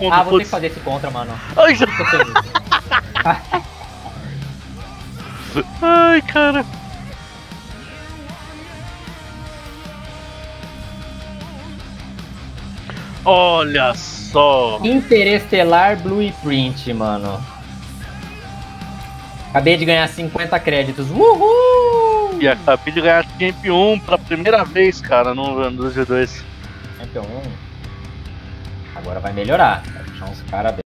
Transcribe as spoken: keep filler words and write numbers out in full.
contra. Ah, vou ter que fazer esse contra, mano. Ai, já... Ai, cara. Olha só. Interestelar Blueprint, mano. Acabei de ganhar cinquenta créditos. Uhul! E acabei de ganhar Champ um pela primeira vez, cara, no, no G dois. Champion um. Agora vai melhorar. Vai puxar uns caras